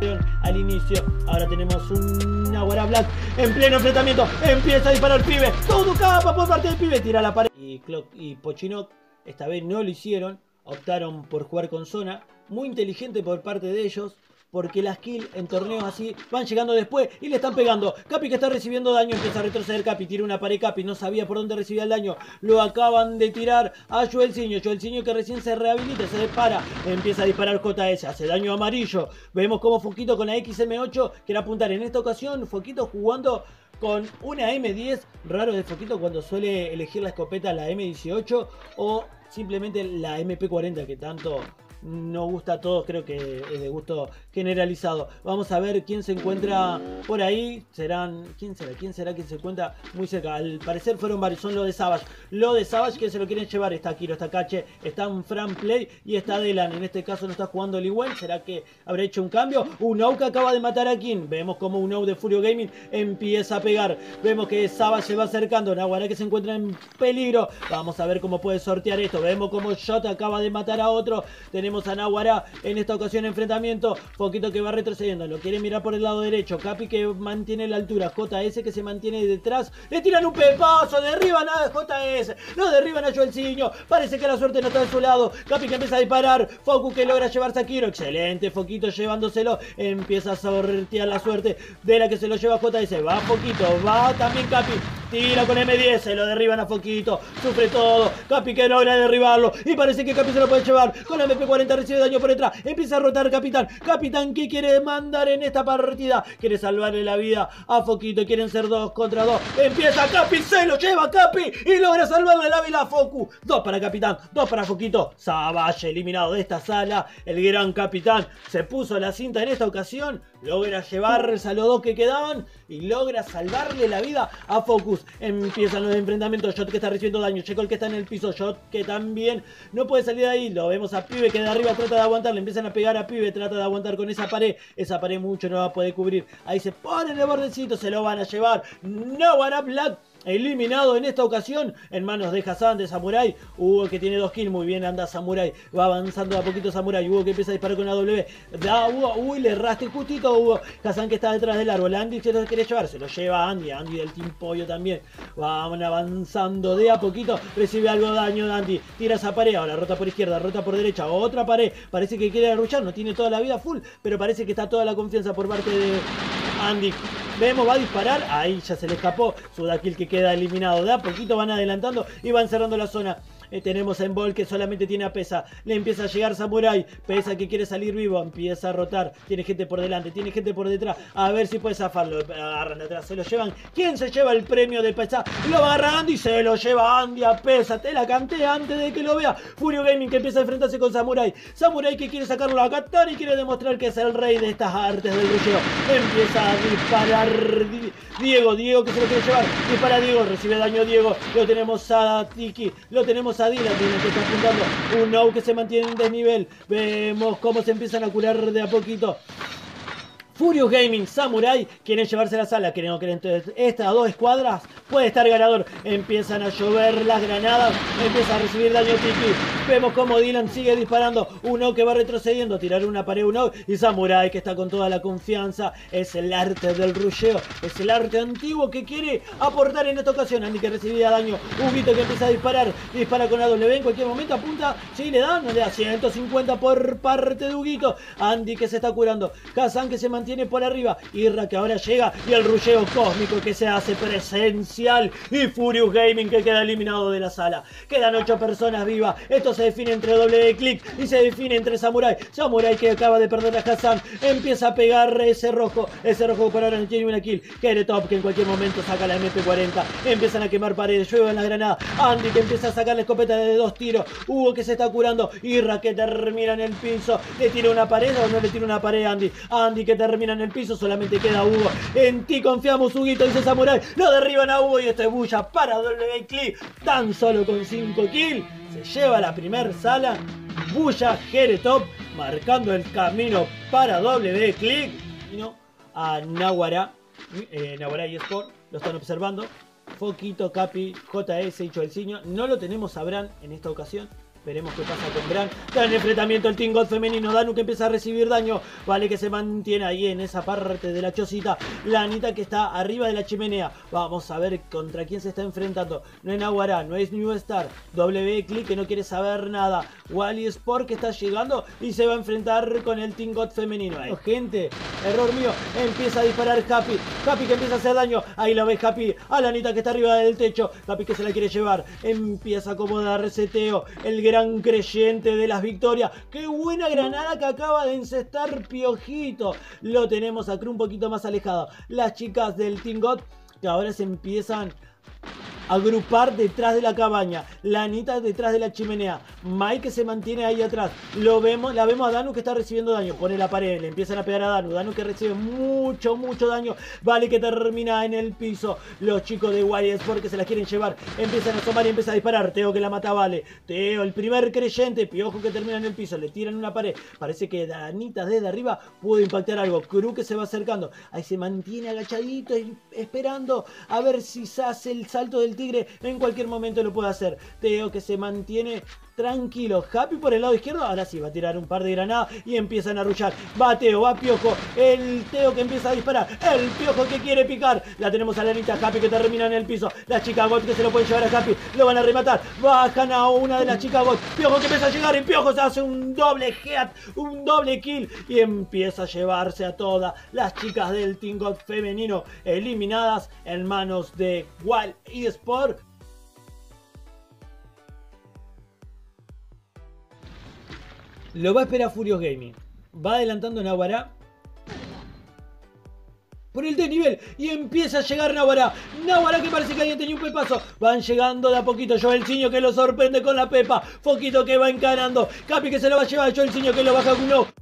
al inicio. Ahora tenemos un Naguará Black en pleno enfrentamiento. Empieza a disparar el pibe. Todo capa por parte del pibe. Tira la pared. Y Clock y Pochinok esta vez no lo hicieron. Optaron por jugar con zona. Muy inteligente por parte de ellos. Porque las kills en torneos así van llegando después y le están pegando. Capi que está recibiendo daño, empieza a retroceder Capi, tira una pared Capi, no sabía por dónde recibía el daño. Lo acaban de tirar a Joelciño. Joelciño que recién se rehabilita, se dispara. Empieza a disparar JS, hace daño amarillo. Vemos como Foquito con la XM8 quiere apuntar. En esta ocasión Foquito jugando con una M10. Raro de Foquito cuando suele elegir la escopeta, la M18 o simplemente la MP40 que tanto no gusta a todos, creo que es de gusto generalizado. Vamos a ver quién se encuentra por ahí. ¿Quién será quien se encuentra muy cerca? Al parecer fueron varios, son los de Savage. Los de Savage que se lo quieren llevar. Está Kiro, está Cache, está un Fran Play y está Delan. En este caso no está jugando Liwen. ¿Será que habrá hecho un cambio? Unou que acaba de matar a King. Vemos como Unou de Furio Gaming empieza a pegar. Vemos que Savage se va acercando. Naguará que se encuentra en peligro. Vamos a ver cómo puede sortear esto. Vemos como Shot acaba de matar a otro. Tenemos a Naguará en esta ocasión enfrentamiento. Foquito que va retrocediendo, lo quiere mirar por el lado derecho. Capi que mantiene la altura. JS que se mantiene detrás. Le tiran un pepazo, derriban a JS. Lo derriban a Joelciño. Parece que la suerte no está de su lado. Capi que empieza a disparar. Foku que logra llevarse a Kiro. Excelente. Foquito llevándoselo. Empieza a sortear la suerte de la que se lo lleva JS. Va Foquito. Va también Capi. Tira con M10. Se lo derriban a Foquito. Sufre todo. Capi que logra derribarlo. Y parece que Capi se lo puede llevar. Con la MP40 recibe daño por detrás. Empieza a rotar Capitán. Capitán que quiere mandar en esta partida. Quiere salvarle la vida a Foquito. Quieren ser 2 contra 2. Empieza Capi. Se lo lleva Capi. Y logra salvarle la vida a Foku. 2 para Capitán. 2 para Foquito. Savage eliminado de esta sala. El gran Capitán se puso la cinta en esta ocasión. Logra llevarse a los 2 que quedaban. Y logra salvarle la vida a Focus. Empiezan los enfrentamientos. Shot que está recibiendo daño. Checo el que está en el piso. Shot que también no puede salir de ahí. Lo vemos a Pibe que de arriba trata de aguantar. Le empiezan a pegar a Pibe. Trata de aguantar con esa pared. Esa pared mucho no va a poder cubrir. Ahí se pone en el bordecito. Se lo van a llevar. Naguará Black eliminado en esta ocasión en manos de Hassan de Samurai. Hugo que tiene 2 kills, muy bien anda Samurai, va avanzando a poquito Samurai. Hugo que empieza a disparar con la W, da Hugo, uy, le erraste justito a Hugo. Hassan que está detrás del árbol, Andy se lo quiere llevar, se lo lleva Andy del Team Pollo también. Van avanzando de a poquito, recibe algo de daño de Andy, tira esa pared, ahora rota por izquierda, rota por derecha, otra pared, parece que quiere arrullar, no tiene toda la vida full, pero parece que está toda la confianza por parte de Andy. Vemos, va a disparar, ahí ya se le escapó, Sudakil que queda eliminado, de a poquito van adelantando y van cerrando la zona. Tenemos a Embol que solamente tiene a Pesa, le empieza a llegar Samurai, Pesa que quiere salir vivo, empieza a rotar, tiene gente por delante, tiene gente por detrás, a ver si puede zafarlo, agarran de atrás, se lo llevan. ¿Quién se lleva el premio de Pesa? Lo agarra Andy, se lo lleva Andy a Pesa, te la canté antes de que lo vea. Furio Gaming que empieza a enfrentarse con Samurai, Samurai que quiere sacarlo a Katana y quiere demostrar que es el rey de estas artes del rusheo. Empieza a disparar Diego que se lo quiere llevar, dispara Diego, recibe daño Diego, lo tenemos a Tiki, lo tenemos a Dylan, que está apuntando, un No que se mantiene en desnivel, vemos cómo se empiezan a curar de a poquito. Furious Gaming, Samurai quieren llevarse la sala, creo que entre estas 2 escuadras puede estar ganador. Empiezan a llover las granadas, empieza a recibir daño Tiki. Vemos como Dylan sigue disparando, Uno que va retrocediendo, tirar una pared Uno y Samurai que está con toda la confianza. Es el arte del rusheo, es el arte antiguo que quiere aportar en esta ocasión. Andy que recibía daño, Huguito que empieza a disparar, dispara con la W, en cualquier momento apunta, sí le da 150 por parte de Huguito. Andy que se está curando, Kazan que se mantiene por arriba, Irra que ahora llega y el rusheo cósmico que se hace presencial y Furious Gaming que queda eliminado de la sala. Quedan 8 personas vivas, esto se define entre doble clic y se define entre Samurai que acaba de perder a Hassan, empieza a pegar ese rojo por ahora no tiene una kill, Keretop que en cualquier momento saca la MP40, empiezan a quemar paredes, llueven las granadas, Andy que empieza a sacar la escopeta de 2 tiros, Hugo que se está curando, Irra que termina en el piso, le tira una pared o no le tira una pared Andy que termina en el piso, solamente queda Hugo. En ti confiamos, Huguito, dice Samurai. Lo derriban a Hugo y esto es bulla para doble clic. Tan solo con 5 kills se lleva la primer sala. Bulla Keretop marcando el camino para doble clic. Y no a Naguará. Naguará y Sport lo están observando. Foquito, Capi, JS y Joelciño. No lo tenemos a Bran en esta ocasión. Veremos qué pasa con Bran. Gran enfrentamiento el Team God femenino. Danu que empieza a recibir daño. Vale que se mantiene ahí en esa parte de la chocita. La Anita que está arriba de la chimenea. Vamos a ver contra quién se está enfrentando. No es Naguará, no es New Star. W-Click que no quiere saber nada. Wally Sport que está llegando y se va a enfrentar con el Team God femenino. Gente, error mío. Empieza a disparar Happy. Happy que empieza a hacer daño. Ahí la ve Happy. A la Anita que está arriba del techo. Happy que se la quiere llevar. Empieza a acomodar reseteo. El gran creyente de las victorias. ¡Qué buena granada que acaba de encestar Piojito! Lo tenemos a Crew un poquito más alejado. Las chicas del Team God que ahora se empiezan a agrupar detrás de la cabaña. La Anita detrás de la chimenea. Mike que se mantiene ahí atrás. La vemos a Danu que está recibiendo daño. Pone la pared, le empiezan a pegar a Danu. Danu que recibe mucho daño. Vale que termina en el piso. Los chicos de Wally Sport que se la quieren llevar. Empiezan a asomar y empieza a disparar. Teo que la mata a Vale. Teo, el primer creyente. Piojo que termina en el piso. Le tiran una pared. Parece que Anita desde arriba pudo impactar algo. Crew que se va acercando. Ahí se mantiene agachadito esperando a ver si se hace el salto del tigre. En cualquier momento lo puede hacer. Teo que se mantiene tranquilo. Happy por el lado izquierdo. Ahora sí va a tirar un par de granadas y empiezan a arrullar. Va Teo, va Piojo. El Teo que empieza a disparar. El Piojo que quiere picar. La tenemos a la Anita. Happy que termina en el piso. La chica God que se lo pueden llevar a Happy. Lo van a rematar. Bajan a una de las chicas God. Piojo que empieza a llegar y Piojo se hace un doble head. Un doble kill. Y empieza a llevarse a todas las chicas del Team God femenino eliminadas en manos de Wally Sport. Lo va a esperar Furious Gaming. Va adelantando Naguará por el desnivel y empieza a llegar Naguará. Naguará que parece que alguien tenía un pepazo. Van llegando de a poquito. Joelciño que lo sorprende con la pepa. Foquito que va encarando. Capi que se lo va a llevar. Joelciño que lo baja con no.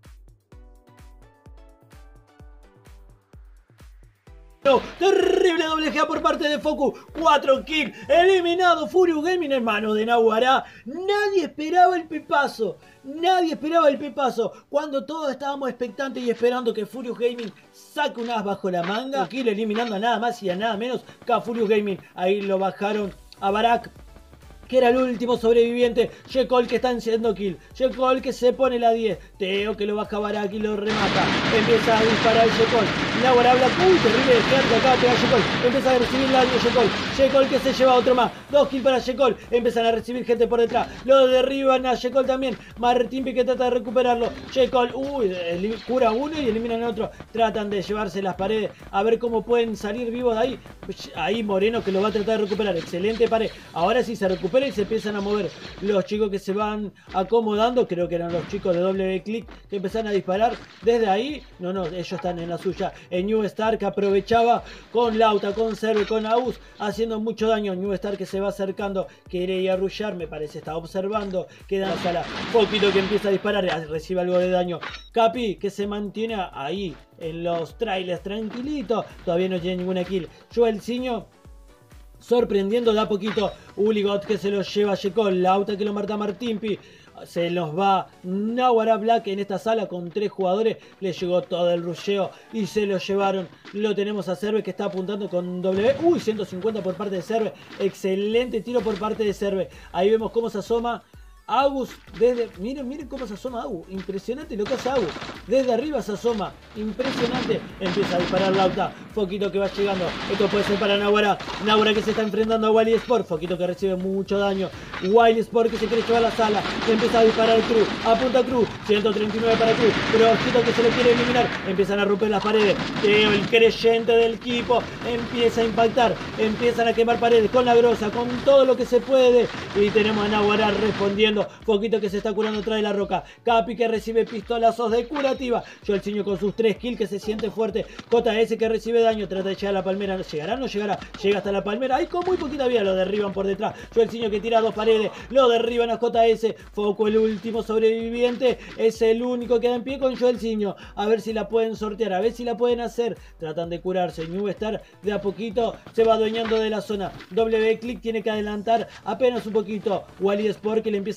Terrible doble GA por parte de Foku. 4 kills. Eliminado Furious Gaming en mano de Naguará. Nadie esperaba el pepazo. Nadie esperaba el pepazo. Cuando todos estábamos expectantes y esperando que Furious Gaming saque un as bajo la manga. Aquí eliminando a nada más y a nada menos que a Furious Gaming. Ahí lo bajaron a Barak, que era el último sobreviviente. Jekol que está haciendo kill. Jekol que se pone la 10. Teo que lo baja Barak y lo remata. Empieza a disparar Jekol. Naguará habla. Uy, terrible de acá pega Jekol. Empieza a recibir daño Jekol. Jekol que se lleva otro más. 2 kills para Jekol. Empiezan a recibir gente por detrás. Lo derriban a Jekol también. Martín que trata de recuperarlo. Jekol. Uy, cura uno y eliminan a otro. Tratan de llevarse las paredes. A ver cómo pueden salir vivos de ahí. Ahí Moreno que lo va a tratar de recuperar. Excelente pared. Ahora sí se recupera y se empiezan a mover los chicos que se van acomodando. Creo que eran los chicos de W-Click que empezaron a disparar desde ahí. No, ellos están en la suya. El New Star que aprovechaba con Lauta, con Serve, con Aus, haciendo mucho daño. New Star que se va acercando, quiere ir a arrullar, me parece, está observando. Queda en sala. Poquito que empieza a disparar, recibe algo de daño. Capi que se mantiene ahí en los trailers tranquilito. Todavía no tiene ninguna kill. Joelciño sorprendiendo de a poquito. Uligot que se lo lleva a Jekol. Lauta que lo mata a Martimpi. Se nos va Naguará Black en esta sala con 3 jugadores. Le llegó todo el rusheo y se lo llevaron. Lo tenemos a Serve que está apuntando con W. Uy, 150 por parte de Serve. Excelente tiro por parte de Serve. Ahí vemos cómo se asoma Agus desde... Miren cómo se asoma Agus. Impresionante lo que hace Agus. Desde arriba se asoma. Impresionante. Empieza a disparar Lauta. Foquito que va llegando. Esto puede ser para Naguará. Naguará que se está enfrentando a Wally Sport. Foquito que recibe mucho daño. Wily Sport que se quiere llevar a la sala. Empieza a disparar Crew. Apunta Crew. 139 para Crew. Pero ojito que se lo quiere eliminar. Empiezan a romper las paredes. Teo, el creyente del equipo, empieza a impactar. Empiezan a quemar paredes con la grosa. Con todo lo que se puede. Y tenemos a Naguará respondiendo. Foquito que se está curando atrás de la roca. Capi que recibe pistolazos de curativa. Joelciño con sus 3 kills que se siente fuerte. JS que recibe daño. Trata de llegar a la palmera. ¿Llegará o no llegará? Llega hasta la palmera. Ay, con muy poquita vida lo derriban por detrás. Joelciño que tira 2 paredes. Lo derriban a JS. Foco el último sobreviviente. Es el único que da en pie con Joelciño. A ver si la pueden sortear. A ver si la pueden hacer. Tratan de curarse. New Star de a poquito se va adueñando de la zona. W-Click tiene que adelantar apenas un poquito. Wally Sport que le empieza a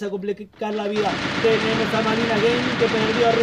a complicar la vida. Tenemos a Malvinas Gaming que perdió a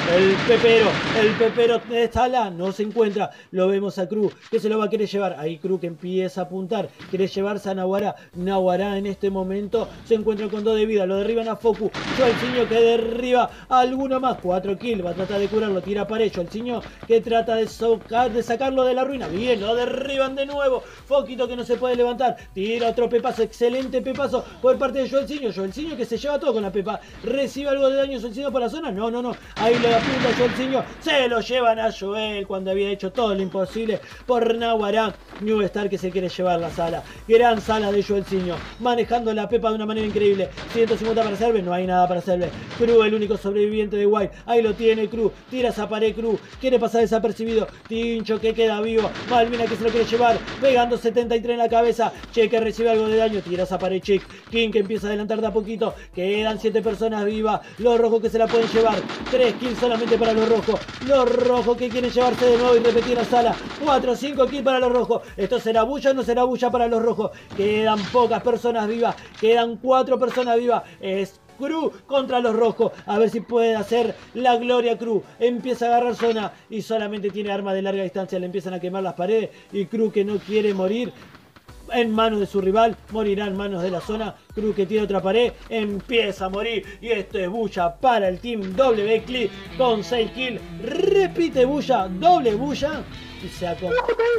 Rune. El pepero de sala no se encuentra. Lo vemos a Cru que se lo va a querer llevar. Ahí Cru que empieza a apuntar. Quiere llevarse a Naguará. Naguará en este momento se encuentra con 2 de vida. Lo derriban a Foku. Joelzinho que derriba a alguno más. 4 kills. Va a tratar de curarlo. Tira para ello. Joelzinho que trata de sacarlo de la ruina. Bien, lo derriban de nuevo. Foquito que no se puede levantar. Tira otro pepazo. Excelente pepazo por parte de Joelzinho. Joelzinho que se lleva todo con la pepa. Recibe algo de daño Joelzinho por la zona. No. Ahí le apunta Joelzinho. Se lo llevan a Joel cuando había hecho todo lo imposible por Naguará. New Star que se quiere llevar la sala. Gran sala de Joelzinho. Manejando la pepa de una manera increíble. 150 para Serve. No hay nada para Serve. Cru, el único sobreviviente de Wild. Ahí lo tiene Cru. Tira esa pared Cru. Quiere pasar desapercibido. Tincho que queda vivo. Malvina que se lo quiere llevar. Pegando 73 en la cabeza. Che que recibe algo de daño. Tira esa pared Chick. King que empieza a adelantar de a poquito. Quedan 7 personas vivas. Los rojos que se la pueden llevar. 3 kills solamente para los rojos. Los rojos que quieren llevarse de nuevo y repetir la sala. 4 o 5 kills para los rojos. ¿Esto será bulla o no será bulla para los rojos? Quedan pocas personas vivas. Quedan 4 personas vivas. Es Cru contra los rojos. A ver si puede hacer la gloria Cru. Empieza a agarrar zona y solamente tiene arma de larga distancia. Le empiezan a quemar las paredes. Y Cru que no quiere morir en manos de su rival, morirá en manos de la zona. Cru que tiene otra pared, empieza a morir. Y esto es bulla para el team W con 6 kills. Repite bulla, doble bulla. Y se acabó.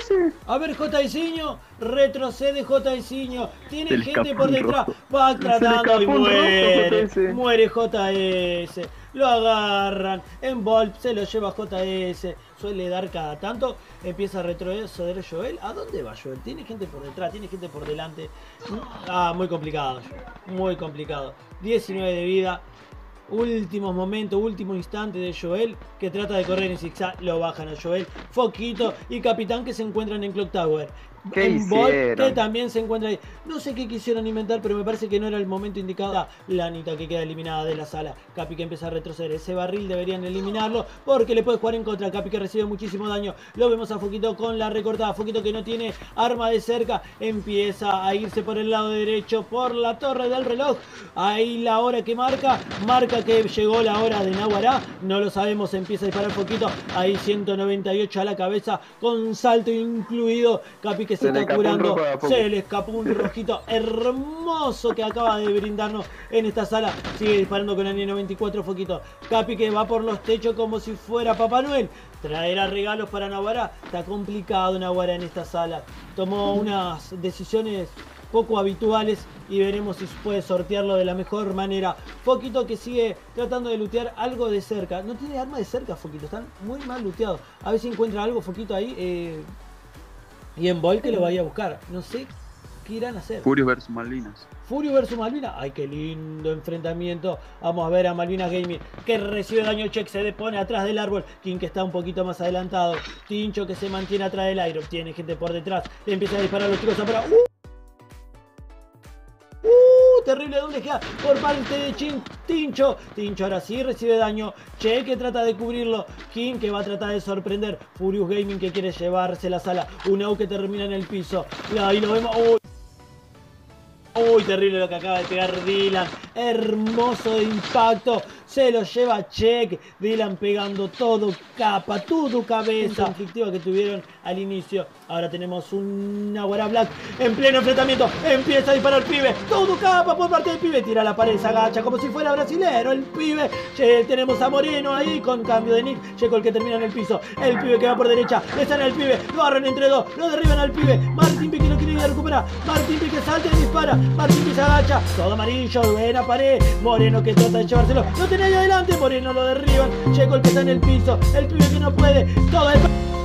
A ver J.I.Ciño, retrocede J.I.Ciño. Tiene gente por detrás. Va tratando y muere. Muere JS. Lo agarran. En Volt se lo lleva JS. Suele dar cada tanto. Empieza a retroceder Joel. ¿A dónde va Joel? Tiene gente por detrás, tiene gente por delante. Muy complicado. Muy complicado. 19 de vida. Últimos momentos, último instante de Joel que trata de correr en zigzag. Lo bajan a Joel. Foquito y Capitán que se encuentran en Clock Tower. En Bolt que también se encuentra ahí. No sé qué quisieron inventar, pero me parece que no era el momento indicado. La Anita que queda eliminada de la sala. Capi que empieza a retroceder. Ese barril deberían eliminarlo porque le puede jugar en contra. Capi que recibe muchísimo daño. Lo vemos a Foquito con la recortada. Foquito que no tiene arma de cerca. Empieza a irse por el lado derecho por la torre del reloj. Ahí la hora que marca. Marca que llegó la hora de Naguará. No lo sabemos. Empieza a disparar Foquito. Ahí 198 a la cabeza con salto incluido. Capi que se está curando, se le escapó un rojito hermoso que acaba de brindarnos en esta sala. Sigue disparando con la N94 Foquito. Capi que va por los techos como si fuera Papá Noel. Traerá regalos para Naguará. Está complicado Naguará en esta sala. Tomó unas decisiones poco habituales y veremos si puede sortearlo de la mejor manera. Foquito que sigue tratando de lootear algo de cerca. No tiene arma de cerca Foquito, están muy mal looteados. A ver si encuentra algo Foquito ahí. Y en Bolt que lo vaya a buscar. No sé qué irán a hacer. Furio versus Malvinas. Furio versus Malvinas. Ay, qué lindo enfrentamiento. Vamos a ver a Malvinas Gaming que recibe daño. Check se depone atrás del árbol. King que está un poquito más adelantado. Tincho que se mantiene atrás del aire. Tiene gente por detrás. Le empieza a disparar a los chicos afuera. Terrible doble G por parte de Tincho. Tincho ahora sí recibe daño. Che que trata de cubrirlo. King que va a tratar de sorprender. Furious Gaming que quiere llevarse la sala. Un AU que termina en el piso. Ahí lo vemos. Uy, terrible lo que acaba de pegar Dylan. Hermoso de impacto. Se lo lleva Check. Dylan pegando todo capa, todo cabeza. Conflictiva que tuvieron al inicio. Ahora tenemos un Naguará Black en pleno enfrentamiento. Empieza a disparar el pibe. Todo capa por parte del pibe. Tira la pared, se agacha como si fuera brasilero el pibe. Che, tenemos a Moreno ahí con cambio de nick. Checo el que termina en el piso. El pibe que va por derecha. Le sale al pibe. Lo agarran entre dos. Lo derriban al pibe. Martín Pique no quiere ir a recuperar. Martín Pique salta y dispara. Martín Pique se agacha. Todo amarillo. Buena pared. Moreno que trata de llevárselo. Lo tenía ahí adelante. Moreno lo derriban. Checo el que está en el piso. El pibe que no puede. Todo el...